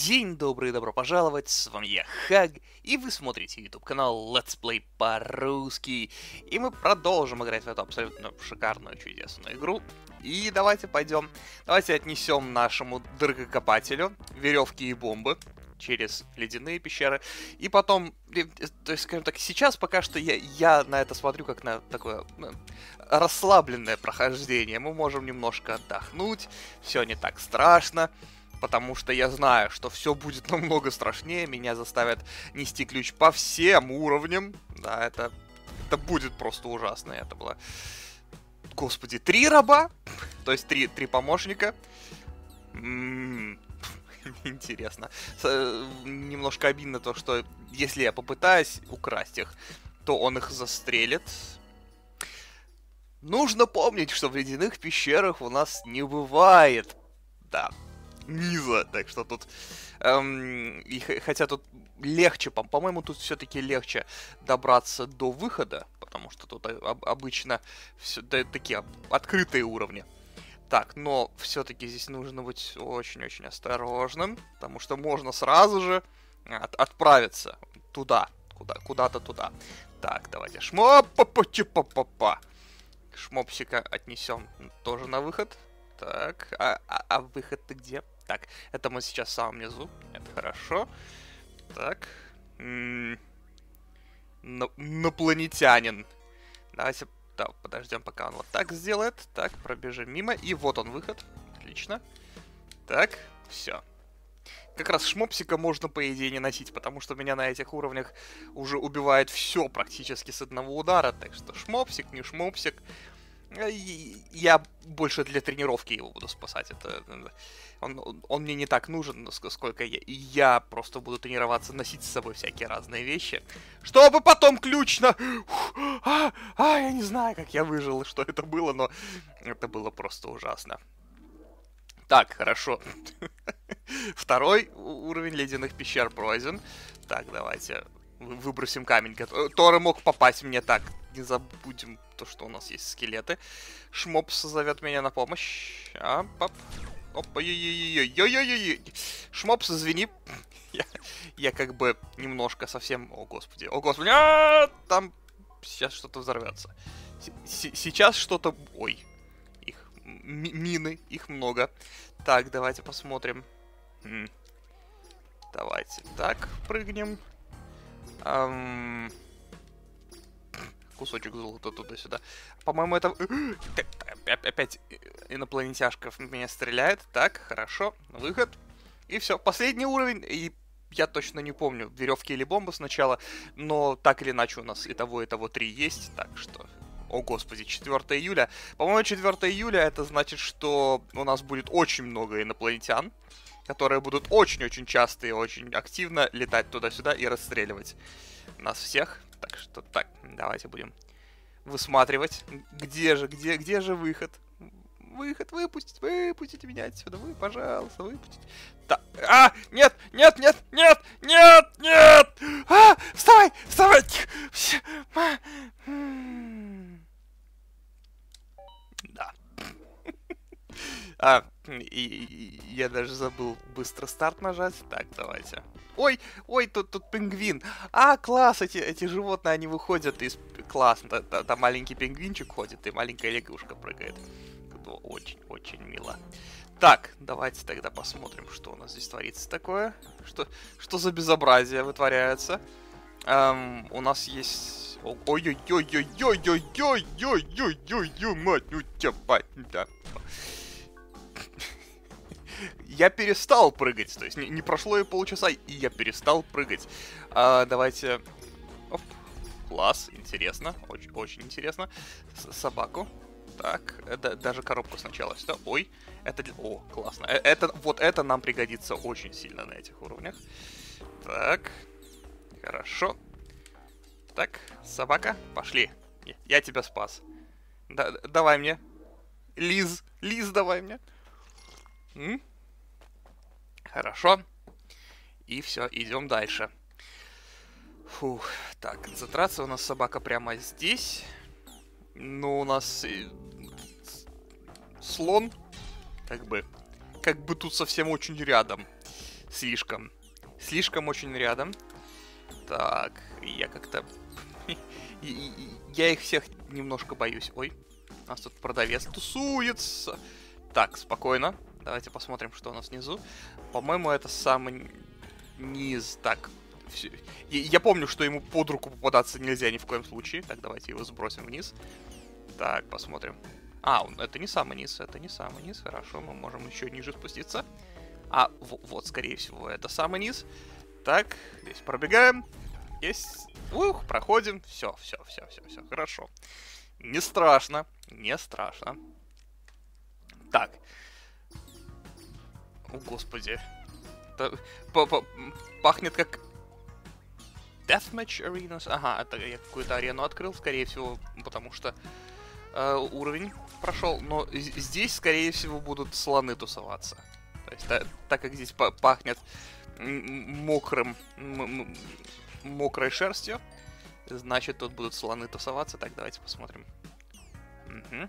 День добрый, добро пожаловать, с вами я, Хаг, и вы смотрите YouTube канал Let's Play по-русски. И мы продолжим играть в эту абсолютно шикарную, чудесную игру. И давайте пойдем, давайте отнесем нашему дыркокопателю веревки и бомбы через ледяные пещеры. И потом, то есть, скажем так, сейчас пока что я на это смотрю как на такое расслабленное прохождение. Мы можем немножко отдохнуть, все не так страшно. Потому что я знаю, что все будет намного страшнее. Меня заставят нести ключ по всем уровням. Да, это будет просто ужасно. Это было... Господи, 3 раба? То есть 3 помощника? Интересно. Немножко обидно то, что если я попытаюсь украсть их, то он их застрелит. Нужно помнить, что в ледяных пещерах у нас не бывает. Да. Низа, так что тут, хотя тут легче, по-моему, тут все-таки легче добраться до выхода, потому что тут обычно все такие открытые уровни. Так, но все-таки здесь нужно быть очень-очень осторожным, потому что можно сразу же отправиться туда, куда-то туда. Так, давайте шмопсика отнесем тоже на выход. Так, а выход-то где? Так, это мы сейчас в самом низу. Это хорошо. Так. Инопланетянин. Давайте подождем, пока он вот так сделает. Так, пробежим мимо. И вот он выход. Отлично. Так, все. Как раз шмопсика можно, по идее, не носить, потому что меня на этих уровнях уже убивает все практически с одного удара. Так что шмопсик, не шмопсик. Я больше для тренировки его буду спасать. Он мне не так нужен, сколько я просто буду тренироваться, носить с собой всякие разные вещи, чтобы потом ключ на... Я не знаю, как я выжил, что это было, но это было просто ужасно. Так, хорошо. Второй уровень ледяных пещер пройден. Так, давайте выбросим камень, который мог попасть мне. Так, не забудем то, что у нас есть скелеты. Шмопс зовет меня на помощь. Опа, ой-ой-ой-ой-ой-ой-ой. Шмопс, извини. Я как бы немножко совсем... О, господи. Там сейчас что-то взорвется. Сейчас что-то... Ой. Их мины, их много. Так, давайте посмотрим. Давайте так прыгнем. Кусочек золота туда-сюда. По-моему, это... Опять инопланетяшка в меня стреляет. Так, хорошо. Выход. И все. Последний уровень. И я точно не помню, веревки или бомбы сначала. Но так или иначе у нас и того 3 есть. Так что... О, господи, 4 июля. По-моему, 4 июля это значит, что у нас будет очень много инопланетян, которые будут очень-очень часто и очень активно летать туда-сюда и расстреливать нас всех. Так что так, давайте будем высматривать. Где же выход? Выход, выпустите меня отсюда. Вы, пожалуйста, выпустите. Так, нет! Вставай! Да. Я даже забыл быстро старт нажать. Так, давайте. Ой, тут пингвин. Класс, эти животные, они выходят из... Классно, там маленький пингвинчик ходит, и маленькая лягушка прыгает. Очень мило. Так, давайте тогда посмотрим, что у нас здесь творится такое. Что за безобразие вытворяется. У нас есть... Ой-ой-ой-ой-ой-ой-ой-ой-ой-ой-ой-ой, мать, ну тебя, да. Я перестал прыгать, то есть не прошло и полчаса, и я перестал прыгать. Давайте... Оп. Класс, интересно, очень интересно. Собаку. Так, даже коробку сначала сюда. Ой, это... О, классно. Вот это нам пригодится очень сильно на этих уровнях. Так, хорошо. Так, собака, пошли. Я тебя спас. Давай мне. Лиз, давай мне. Хорошо. И все, идем дальше. Фух, так, концентрация у нас собака прямо здесь. Ну, у нас слон, как бы тут совсем очень рядом. Слишком. Слишком очень рядом. Так, я как-то... Я их всех немножко боюсь. Ой, у нас тут продавец тусуется. Так, спокойно. Давайте посмотрим, что у нас внизу. По-моему, это самый низ. Так, я помню, что ему под руку попадаться нельзя ни в коем случае. Так, давайте его сбросим вниз. Так, посмотрим. А, это не самый низ, это не самый низ. Хорошо, мы можем еще ниже спуститься. А, вот, скорее всего, это самый низ. Так, здесь пробегаем. Есть. Ух, проходим. Все, хорошо. Не страшно, не страшно. Так. О, господи. Это пахнет как... Deathmatch Arenas. Ага, это я какую-то арену открыл, скорее всего, потому что уровень прошел. Но здесь, скорее всего, будут слоны тусоваться. То есть, так как здесь пахнет мокрой шерстью, значит, тут будут слоны тусоваться. Так, давайте посмотрим. Угу.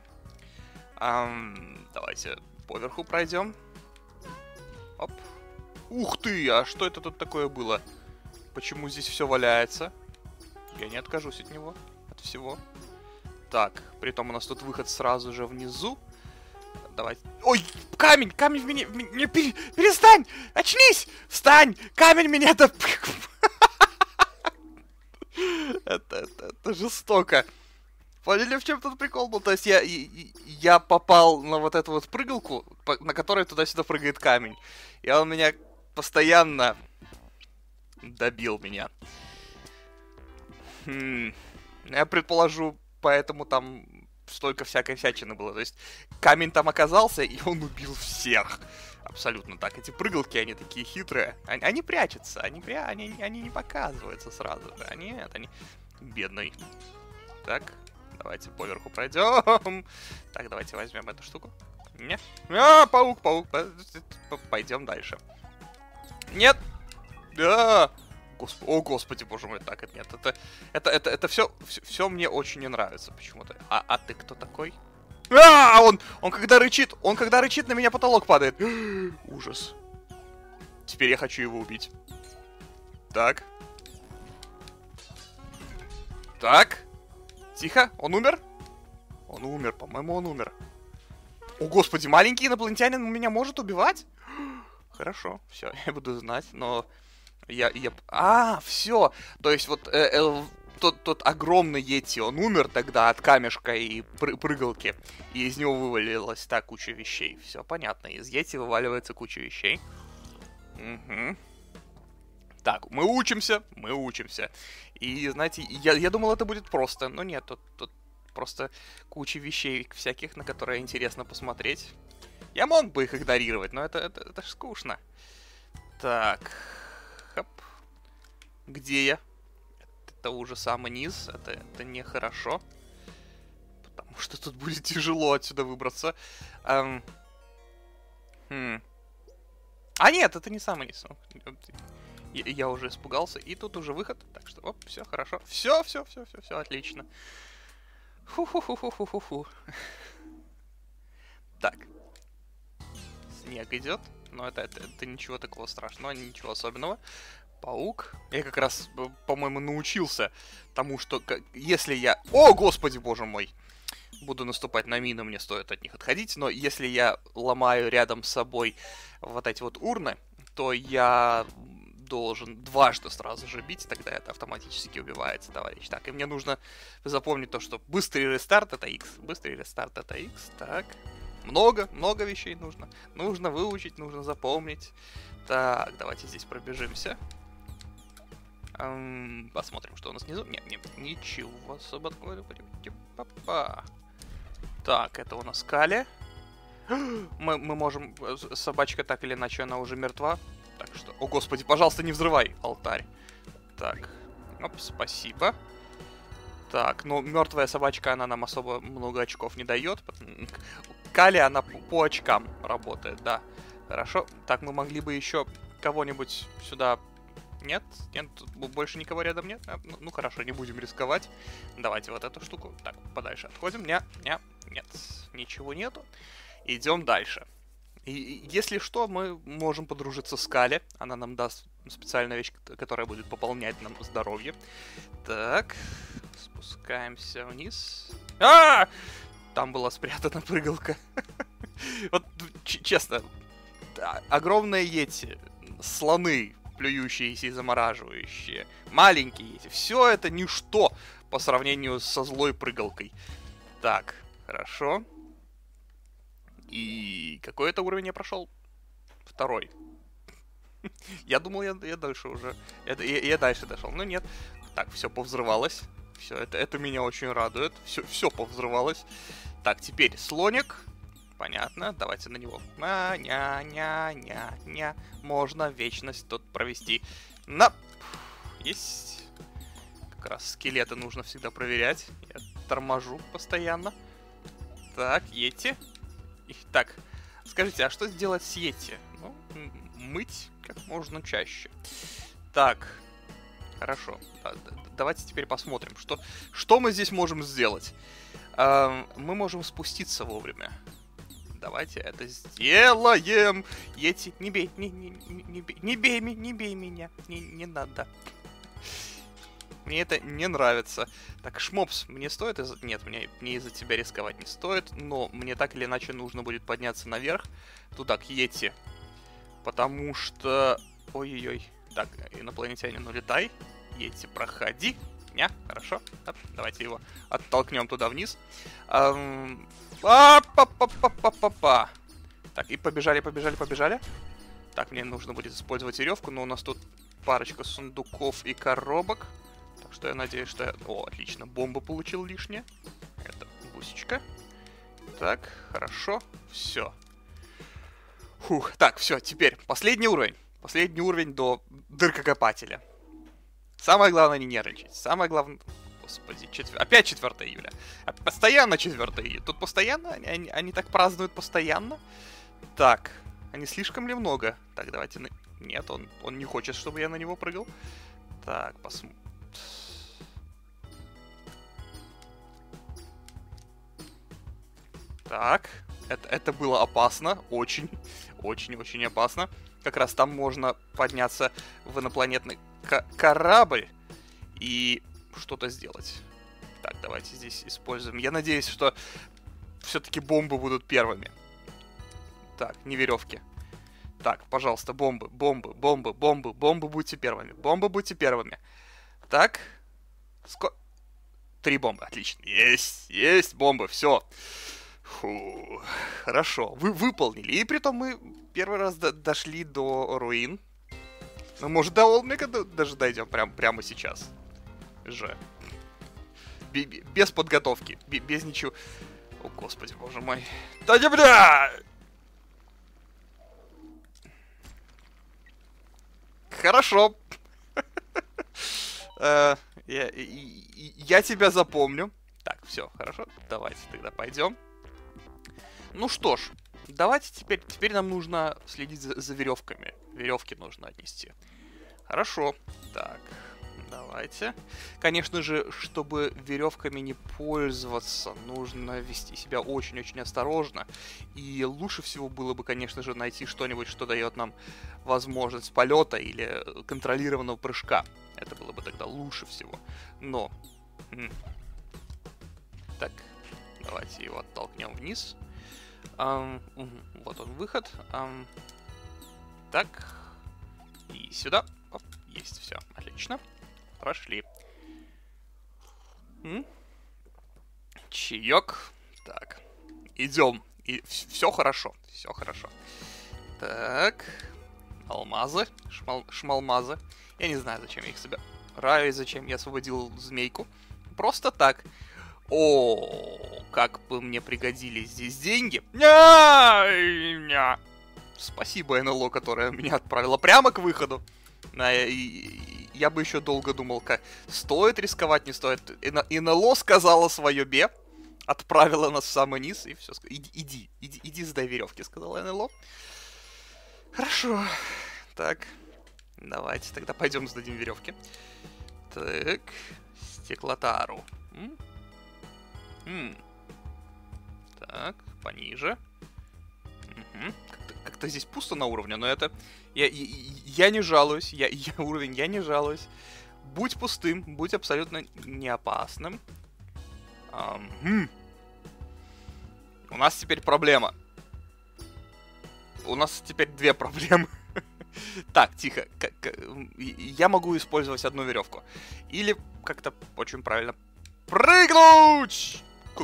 Давайте поверху пройдем. Оп. Ух ты, а что это тут такое было? Почему здесь все валяется? Я не откажусь от него, от всего. Так, притом у нас тут выход сразу же внизу. Давайте. Ой, камень в меня перестань! Очнись! Встань! Камень меня это... Это жестоко. Поняли, в чем тут прикол был? То есть я попал на вот эту вот прыгалку, на которой туда-сюда прыгает камень. И он меня постоянно добил меня. Я предположу, поэтому там столько всякой всячины было. То есть камень там оказался, и он убил всех. Абсолютно так. Эти прыгалки, они такие хитрые. Они прячутся, они не показываются сразу же. Они бедный. Так, давайте поверху пройдем. Так, давайте возьмем эту штуку. Нет. Паук. Пойдем дальше. Нет. Да. О, господи, боже мой, так, нет, это все мне очень не нравится почему-то. А ты кто такой? Он когда рычит, на меня потолок падает. Ужас. Теперь я хочу его убить. Так. Тихо, он умер? Он умер, по-моему, он умер. О, господи, маленький инопланетянин меня может убивать? Хорошо, все, я буду знать, но... все. То есть вот тот огромный йети, он умер тогда от камешка и прыгалки. И из него вывалилась та куча вещей. Все понятно. Из йети вываливается куча вещей. Угу. Так, мы учимся. И, знаете, я думал, это будет просто. Но нет, тут просто куча вещей всяких, на которые интересно посмотреть. Я мог бы их игнорировать, но это ж скучно. Так... Хоп. Где я? Это уже самый низ. Это нехорошо. Потому что тут будет тяжело отсюда выбраться. А нет, это не самый низ. Я уже испугался. И тут уже выход. Так что, оп, все хорошо. Все, отлично. Фу. Так. Снег идет. Но это ничего такого страшного, ничего особенного. Паук. Я как раз, по-моему, научился тому, что если я... О, господи, боже мой! Буду наступать на мины, мне стоит от них отходить. Но если я ломаю рядом с собой вот эти вот урны, то я должен дважды сразу же бить, тогда это автоматически убивается, товарищ. Так, и мне нужно запомнить то, что быстрый рестарт это X. Быстрый рестарт это X. Так... Много вещей нужно. Нужно выучить, нужно запомнить. Так, давайте здесь пробежимся. Посмотрим, что у нас внизу. Нет, ничего особо такого. Так, это у нас Кали. Мы можем... Собачка так или иначе, она уже мертва. Так что... О, господи, пожалуйста, не взрывай алтарь. Так. Оп, спасибо. Так, ну, мертвая собачка, она нам особо много очков не дает. Кали, она по очкам работает, да. Хорошо. Так, мы могли бы еще кого-нибудь сюда... Нет, больше никого рядом нет. Ну, хорошо, не будем рисковать. Давайте вот эту штуку. Так, подальше отходим. Нет, ничего нету. Идем дальше. И если что, мы можем подружиться с Кали. Она нам даст специальную вещь, которая будет пополнять нам здоровье. Так, спускаемся вниз. Там была спрятана прыгалка. Вот, честно, огромные йети, слоны, плюющиеся и замораживающие, маленькие йети, все это ничто по сравнению со злой прыгалкой. Так, хорошо. И какой это уровень я прошел? 2. Я думал, я дальше уже. Я дальше дошел. Но нет. Так, все повзрывалось. Все, это меня очень радует. Все повзрывалось. Так, теперь слоник. Понятно. Давайте на него. Ня. Можно вечность тут провести. Есть. Как раз скелеты нужно всегда проверять. Я торможу постоянно. Так, йети. Так, скажите, а что сделать с йети? Ну, мыть как можно чаще. Так, хорошо. Давайте теперь посмотрим, что мы здесь можем сделать. Мы можем спуститься вовремя. Давайте это сделаем. Йети, не бей меня. Не надо. Мне это не нравится. Так, Шмопс, мне стоит из-за... Нет, мне из-за тебя рисковать не стоит, но мне так или иначе нужно будет подняться наверх, туда, к йети. Потому что... Ой-ой-ой. Так, инопланетянин, улетай. Йети, проходи. Хорошо. Давайте его оттолкнем туда вниз. Па-па-па-па-па-па. Так, и побежали. Так, мне нужно будет использовать веревку, но у нас тут парочка сундуков и коробок. Так что я надеюсь, что я... О, отлично, бомба получил лишнее. Это гусечка. Так, хорошо, все. Фух, так, все, теперь последний уровень. Последний уровень до дыркокопателя. Самое главное не нервничать. Самое главное... Господи, опять 4 июля. Постоянно 4 июля. Тут постоянно? Они так празднуют постоянно? Так, они слишком ли много? Так, давайте... Нет, он не хочет, чтобы я на него прыгал. Так, посмотрим. Так, это было опасно. Очень опасно. Как раз там можно подняться в инопланетный корабль и что-то сделать. Так, давайте здесь используем. Я надеюсь, что все-таки бомбы будут первыми. Так, не веревки. Так, пожалуйста, бомбы, будьте первыми. Бомбы, будьте первыми. Так. 3 бомбы, отлично. Есть бомбы, все. Фу, хорошо, вы выполнили. И притом мы первый раз дошли до руин. Ну, может, до Олмека даже дойдем прямо сейчас. Без подготовки, без ничего. О, господи, боже мой. Да не бля! Хорошо. Я тебя запомню. Так, все, хорошо. Давайте тогда пойдем. Ну что ж, давайте теперь нам нужно следить за веревками. Веревки нужно отнести. Хорошо. Так, давайте. Конечно же, чтобы веревками не пользоваться, нужно вести себя очень-очень осторожно. И лучше всего было бы, конечно же, найти что-нибудь, что дает нам возможность полета или контролированного прыжка. Это было бы тогда лучше всего. Но... Так, давайте его оттолкнем вниз. Вот он выход. Так. И сюда. Оп, есть, все, отлично. Прошли. Чаек. Так. Идем. И все хорошо. Все хорошо. Так. Алмазы. Шмалмазы. Я не знаю, зачем я их собираю и зачем я освободил змейку. Просто так. О, как бы мне пригодились здесь деньги. Спасибо НЛО, которое меня отправило прямо к выходу. Я бы еще долго думал, как стоит рисковать, не стоит. НЛО сказала свое бе, отправила нас в самый низ, и все. Иди сдай веревки, сказала НЛО. Хорошо. Так, давайте тогда пойдем сдадим веревки. Так, стеклотару. Так, пониже. как-то здесь пусто на уровне, но это... Я не жалуюсь, уровень, я не жалуюсь. Будь пустым, будь абсолютно не опасным. У нас теперь проблема. У нас теперь две проблемы. Так, тихо. Я могу использовать одну веревку. Или как-то очень правильно прыгнуть!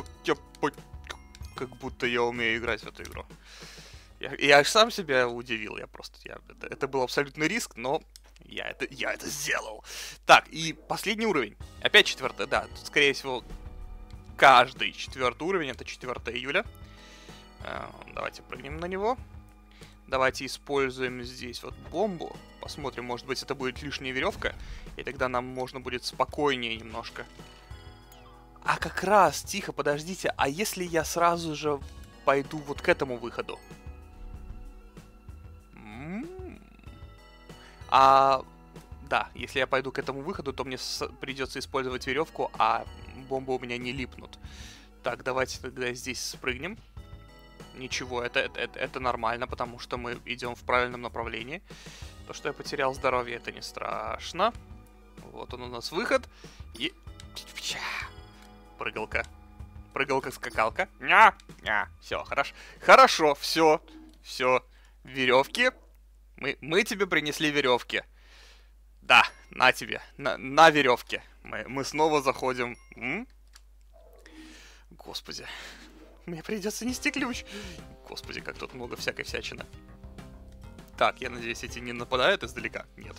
Как будто я умею играть в эту игру. Я аж сам себя удивил. Это был абсолютный риск, но я это сделал. Так, и последний уровень. Опять 4, да. Тут, скорее всего, каждый 4 уровень. Это 4 июля. Давайте прыгнем на него. Давайте используем здесь вот бомбу. Посмотрим, может быть, это будет лишняя веревка. И тогда нам можно будет спокойнее немножко. А как раз, тихо, подождите. А если я сразу же пойду вот к этому выходу? Да, если я пойду к этому выходу, то мне придется использовать веревку, а бомбы у меня не липнут. Так, давайте тогда здесь спрыгнем. Ничего, это нормально, потому что мы идем в правильном направлении. То, что я потерял здоровье, это не страшно. Вот он у нас выход. И... Прыгалка. Прыгалка-скакалка. Все, хорошо. Хорошо, все. Веревки. Мы тебе принесли веревки. Да, на тебе. На веревке. Мы снова заходим. Господи. Мне придется нести ключ. Господи, как тут много всякой всячины. Так, я надеюсь, эти не нападают издалека? Нет.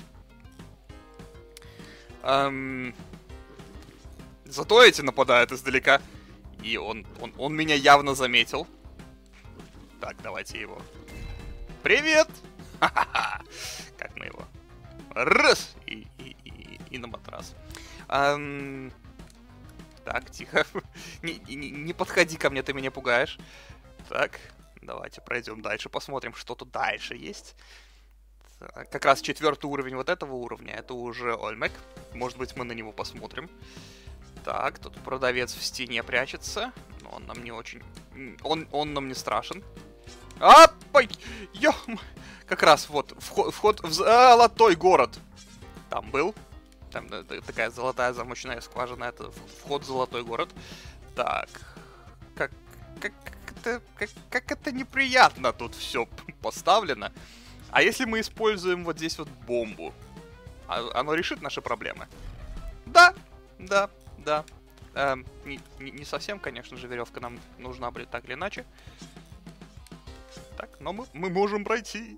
Зато эти нападают издалека. И он меня явно заметил. Так, давайте его. Привет! Ха-ха-ха! Как мы его? Раз! И на матрас. Так, тихо. Не подходи ко мне, ты меня пугаешь. Так, давайте пройдем дальше, посмотрим, что тут дальше есть. Так, как раз 4 уровень вот этого уровня, это уже Ольмек. Может быть, мы на него посмотрим. Так, тут продавец в стене прячется. Но он нам не очень... Он нам не страшен. Ой! Как раз вот, вход в золотой город. Там был. Там такая золотая замочная скважина, это вход в золотой город. Так, как это неприятно тут все поставлено. А если мы используем вот здесь вот бомбу? Оно решит наши проблемы? Да. Не совсем, конечно же, веревка нам нужна будет так или иначе. Так, но мы можем пройти.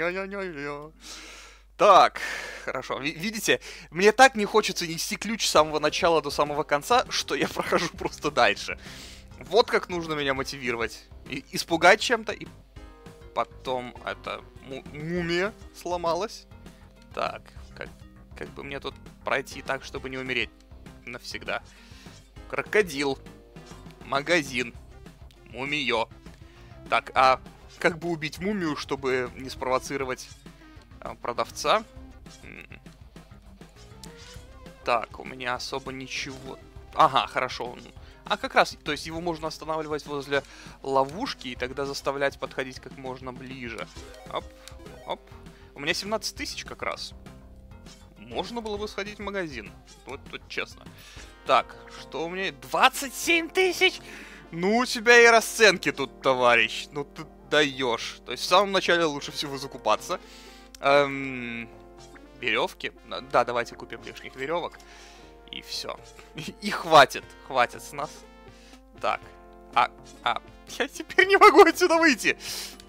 Так, хорошо. Видите, мне так не хочется нести ключ с самого начала до самого конца, что я прохожу просто дальше. Вот как нужно меня мотивировать. Испугать чем-то, и потом это мумия сломалась. Так, как бы мне тут пройти так, чтобы не умереть навсегда. Крокодил. Магазин. Мумиё. Так, а как бы убить мумию, чтобы не спровоцировать продавца? Так, у меня особо ничего. Ага, хорошо. А как раз, то есть его можно останавливать возле ловушки и тогда заставлять подходить как можно ближе. Оп. У меня 17 тысяч как раз. Можно было бы сходить в магазин. Вот тут честно. Так, что у меня? 27 тысяч? Ну, у тебя и расценки тут, товарищ. Ну, ты даешь. То есть в самом начале лучше всего закупаться. Веревки. Да, давайте купим лишних веревок. И все. И хватит с нас. Так. Я теперь не могу отсюда выйти.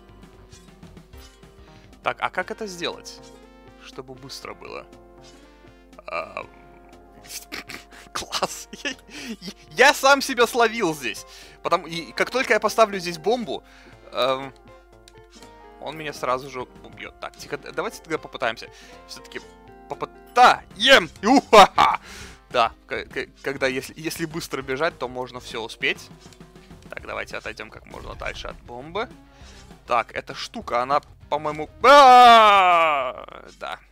Так, а как это сделать? Чтобы быстро было. Класс. Я сам себя словил здесь. И как только я поставлю здесь бомбу, он меня сразу же убьет. Так, тихо, давайте тогда попытаемся. Все-таки попытаем. Уха-ха! Да, когда если быстро бежать, то можно все успеть. Так, давайте отойдем как можно дальше от бомбы. Так, эта штука, она, по-моему... Да.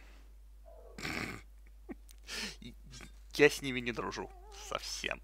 Я с ними не дружу. Совсем.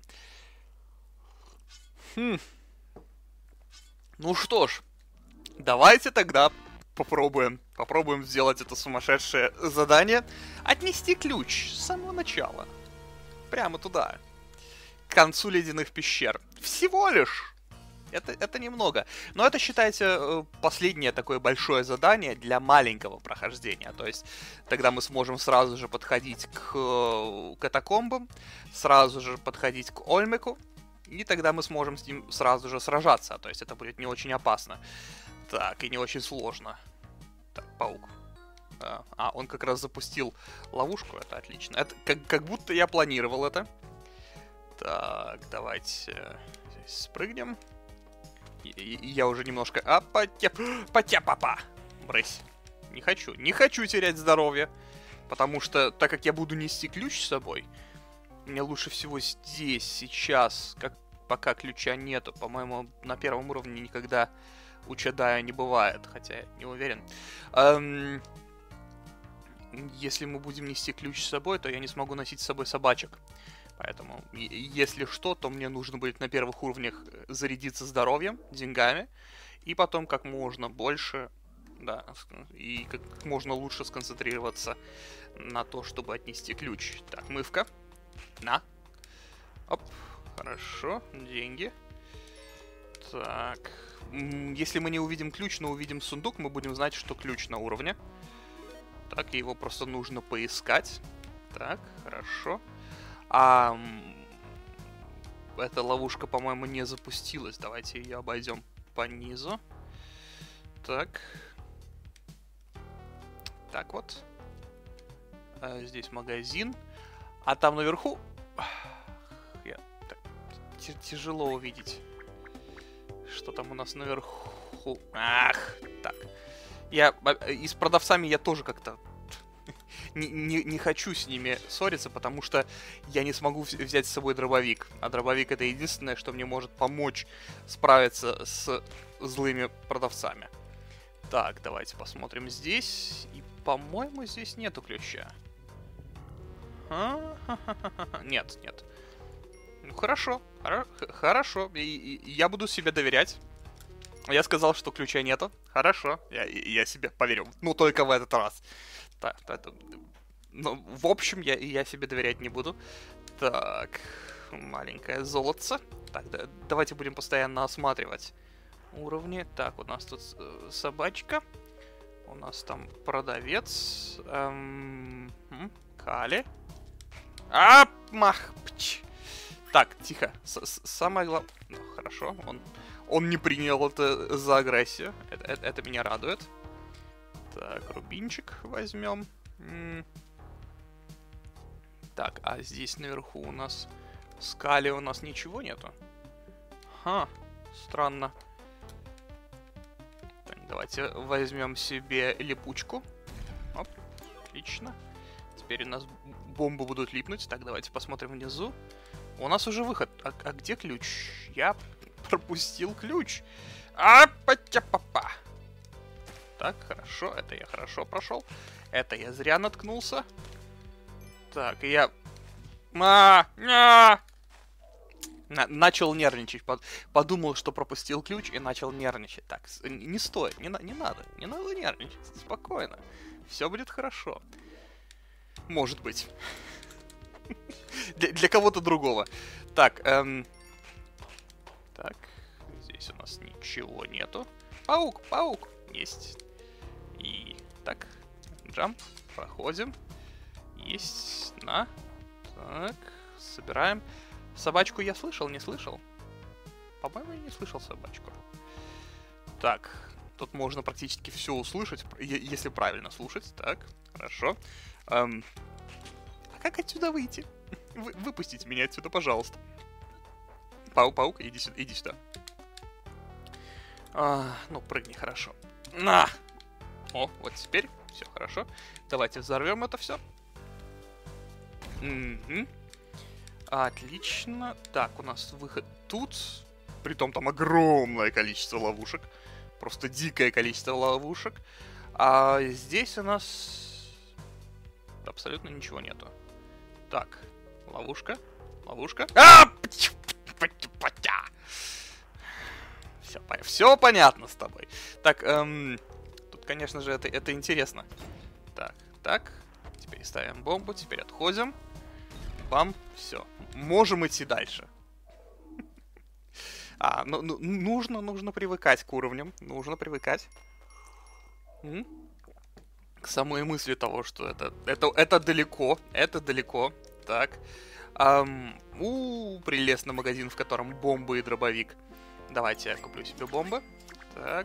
Ну что ж, давайте тогда Попробуем сделать это сумасшедшее задание. Отнести ключ с самого начала. Прямо туда. К концу ледяных пещер. Всего лишь. Это немного. Но это, считайте, последнее такое большое задание для маленького прохождения. То есть тогда мы сможем сразу же подходить к катакомбам, сразу же подходить к Ольмеку, и тогда мы сможем с ним сразу же сражаться. То есть это будет не очень опасно. Так, и не очень сложно. Так, паук. Он как раз запустил ловушку, это отлично. Это как будто я планировал это. Так, давайте здесь спрыгнем. Я уже немножко... Потя-папа! Брысь. Не хочу терять здоровье. Потому что, так как я буду нести ключ с собой, мне лучше всего здесь, сейчас, пока ключа нету. По-моему, на первом уровне никогда у Чадая не бывает, хотя я не уверен. Если мы будем нести ключ с собой, то я не смогу носить с собой собачек. Поэтому, если что, то мне нужно будет на первых уровнях зарядиться здоровьем, деньгами, и потом как можно больше, да, и как можно лучше сконцентрироваться на то, чтобы отнести ключ. Так, мывка. На. Оп, хорошо, деньги. Так, если мы не увидим ключ, но увидим сундук, мы будем знать, что ключ на уровне. Так, его просто нужно поискать. Так, хорошо. Эта ловушка, по-моему, не запустилась. Давайте ее обойдем по низу. Так. Так вот. Здесь магазин. А там наверху... Тяжело увидеть, что там у нас наверху. Ах, так. И с продавцами я тоже как-то... Не хочу с ними ссориться, потому что я не смогу взять с собой дробовик. А дробовик — это единственное, что мне может помочь справиться с злыми продавцами. Так, давайте посмотрим здесь. И, по-моему, здесь нету ключа. Нет. Ну, хорошо. Я буду себе доверять. Я сказал, что ключа нету. Хорошо, я себе поверю. Ну, только в этот раз. Так, ну, в общем, я себе доверять не буду. Так, маленькое золотце. Так, давайте будем постоянно осматривать уровни. Так, у нас тут собачка. У нас там продавец. Кали. Так, тихо. Самое главное... Ну, хорошо, он не принял это за агрессию. Это меня радует. Так, рубинчик возьмем. Так, а здесь наверху у нас... Скали у нас ничего нету. Странно. Так, давайте возьмем себе липучку. Оп, отлично. Теперь у нас бомбы будут липнуть. Так, давайте посмотрим внизу. У нас уже выход. А где ключ? Я пропустил ключ. Папа. Так, хорошо. Это я хорошо прошел. Это я зря наткнулся. Так, я... Начал нервничать. Подумал, что пропустил ключ и начал нервничать. Так, не стоит, не надо нервничать. Спокойно. Все будет хорошо. Может быть. Для кого-то другого. Так, так, здесь у нас ничего нету. Паук, есть. И так, джамп, проходим. Есть, Так, собираем. Собачку я слышал, не слышал? По-моему, я не слышал собачку. Так, тут можно практически все услышать, если правильно слушать. Так, хорошо. А как отсюда выйти? Выпустите меня отсюда, пожалуйста. Паук, иди сюда. Ну, прыгни, хорошо. На! О, вот теперь все хорошо. Давайте взорвем это все. Отлично. Так, у нас выход тут. Притом там огромное количество ловушек. Просто дикое количество ловушек. А здесь у нас абсолютно ничего нету. Так, ловушка. Все понятно с тобой. Так, тут Вот, конечно же, это интересно. Так, так. Теперь ставим бомбу, теперь отходим. Бам, все. Можем идти дальше. Нужно привыкать к уровням. Нужно привыкать. К самой мысли того, что это далеко. Это далеко. Так. Прелестный магазин, в котором бомбы и дробовик. Давайте я куплю себе бомбы. Так.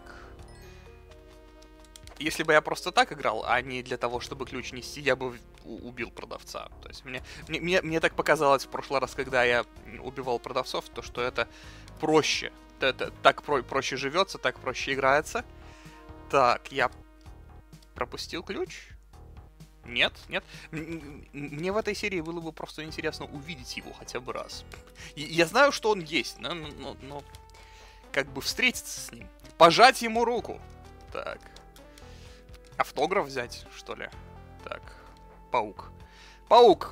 Если бы я просто так играл, а не для того, чтобы ключ нести, я бы убил продавца. То есть мне так показалось в прошлый раз, когда я убивал продавцов, то что это проще. Это так проще живется, так проще играется. Так, я пропустил ключ? Нет, нет. Мне в этой серии было бы просто интересно увидеть его хотя бы раз. Я знаю, что он есть, но как бы встретиться с ним. Пожать ему руку. Так. Автограф взять, что ли? Так. Паук. Паук!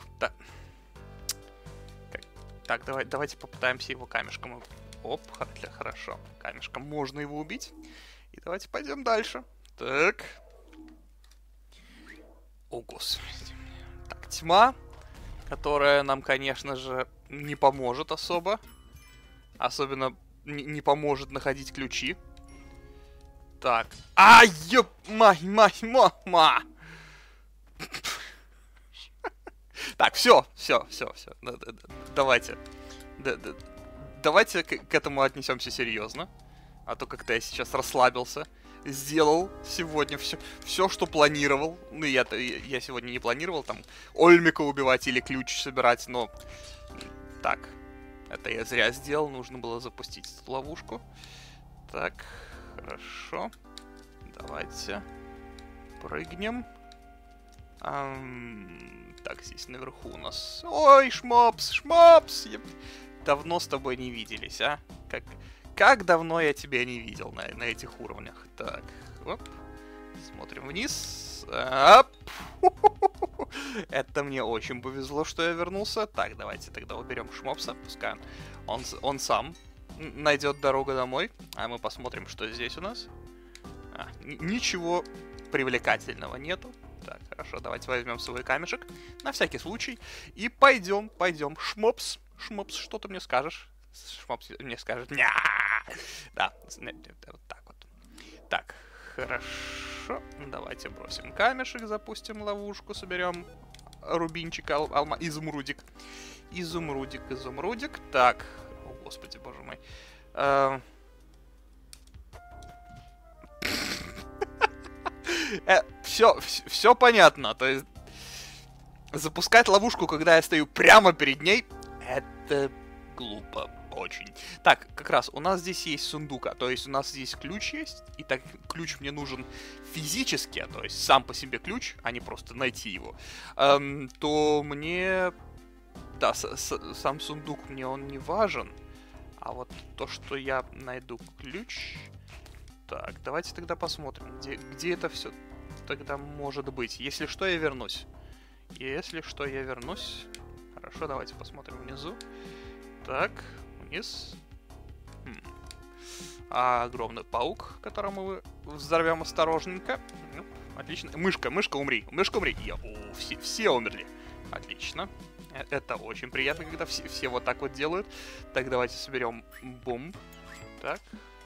Так, давайте попытаемся его камешком. Оп, хорошо. Камешком можно его убить. И давайте пойдем дальше. Так. О, господи. Так, тьма, которая нам, конечно же, не поможет особо. Особенно не поможет находить ключи. Так. Ай, мать. Так, все. Давайте. Давайте к этому отнесемся серьезно. А то как-то я сейчас расслабился. Сделал сегодня все, что планировал. Ну, я сегодня не планировал там Ольмика убивать или ключ собирать, но... Так. Это я зря сделал. Нужно было запустить эту ловушку. Так. Хорошо. Давайте прыгнем. Так, здесь наверху у нас... Ой, Шмопс! Я... Давно с тобой не виделись, а? Как давно я тебя не видел на этих уровнях. Так, оп. Смотрим вниз. Оп. Это мне очень повезло, что я вернулся. Так, давайте тогда уберем Шмопса. Пускай он сам найдет дорогу домой. А мы посмотрим, что здесь у нас. Ничего привлекательного нету. Так, хорошо, давайте возьмем свой камешек. На всякий случай. И пойдем. Шмопс, что ты мне скажешь? Шмопс мне скажет: ня! Да, вот так вот. Так, хорошо. Давайте бросим камешек, запустим ловушку, соберем рубинчик, изумрудик. Изумрудик. Так, о господи, боже мой. Все понятно. То есть запускать ловушку, когда я стою прямо перед ней, это глупо очень. Так, как раз у нас здесь есть сундука, то есть у нас здесь ключ есть, и так ключ мне нужен физически, то есть сам по себе ключ, а не просто найти его, то мне... Да, сам сундук мне он не важен, а вот то, что я найду ключ... Так, давайте тогда посмотрим, где это все тогда может быть. Если что, я вернусь. Хорошо, давайте посмотрим внизу. Так, вниз. Огромный паук, которому мы взорвем осторожненько. Отлично. Мышка, умри. Все умерли. Отлично. Это очень приятно, когда все вот так вот делают. Так, давайте соберем бомб. Так.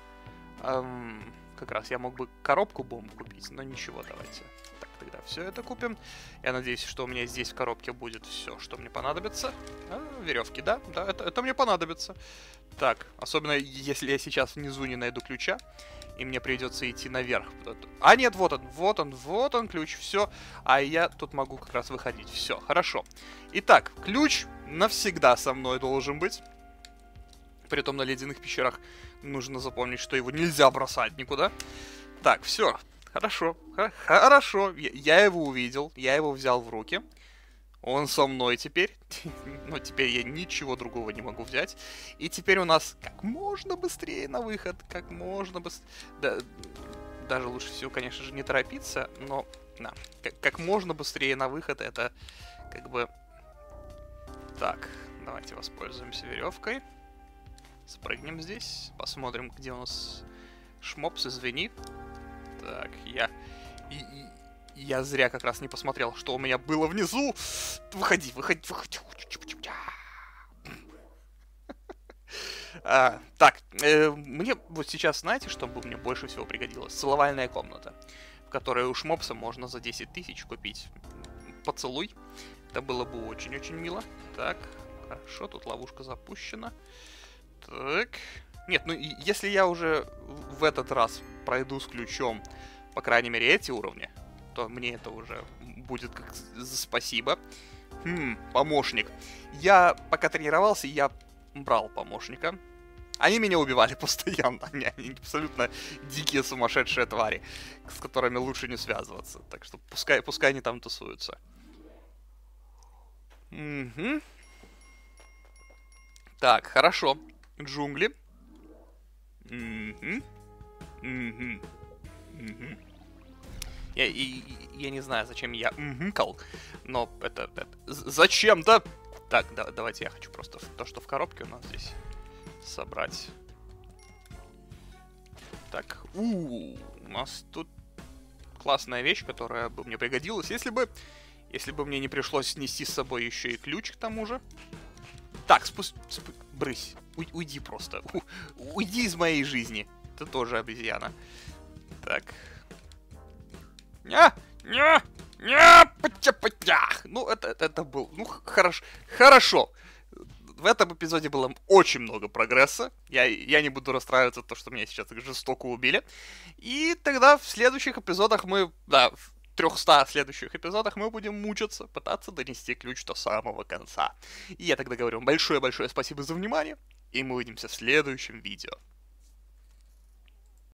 Как раз я мог бы коробку бомб купить, но ничего, давайте. Так, тогда все это купим. Я надеюсь, что у меня здесь в коробке будет все, что мне понадобится. Веревки, да, это мне понадобится. Так, особенно если я сейчас внизу не найду ключа, и мне придется идти наверх. А нет, вот он ключ, все. А я тут могу как раз выходить. Все, хорошо. Итак, ключ навсегда со мной должен быть. Притом на ледяных пещерах нужно запомнить, что его нельзя бросать никуда. Так, все. Хорошо. Я его увидел. Я его взял в руки. Он со мной теперь. Но теперь я ничего другого не могу взять. И теперь у нас как можно быстрее на выход. Как можно быстрее. Да, даже лучше всего, конечно же, не торопиться. Но, да. Как можно быстрее на выход. Это как бы... Так, давайте воспользуемся веревкой. Спрыгнем здесь. Посмотрим, где у нас Шмопс, извини. Так, я зря как раз не посмотрел, что у меня было внизу. Выходи. Так, мне вот сейчас, знаете, что бы мне больше всего пригодилось? Целовальная комната, в которой у Шмопса можно за 10 тысяч купить поцелуй. Это было бы очень-очень мило. Так, хорошо, тут ловушка запущена. Так. Нет, ну если я уже в этот раз пройду с ключом, по крайней мере, эти уровни, то мне это уже будет как спасибо. Помощник. Я пока тренировался, я брал помощника. Они меня убивали постоянно. Они абсолютно дикие сумасшедшие твари, с которыми лучше не связываться. Так что пускай они там тусуются. Угу. Так, хорошо. Джунгли. Угу. Угу. Угу. Я не знаю, зачем я угукал, но это зачем-то. Так, давайте я хочу просто то, что в коробке у нас здесь, собрать. Так, у нас тут классная вещь, которая бы мне пригодилась, если бы мне не пришлось нести с собой еще и ключ к тому же. Так, брысь, уйди просто, уйди из моей жизни. Ты тоже обезьяна. Так. Ну, это был... Ну, хорошо. В этом эпизоде было очень много прогресса. Я не буду расстраиваться, то, что меня сейчас так жестоко убили. И тогда в следующих эпизодах в 300 следующих эпизодах мы будем мучиться, пытаться донести ключ до самого конца. И я тогда говорю вам большое-большое спасибо за внимание. И мы увидимся в следующем видео.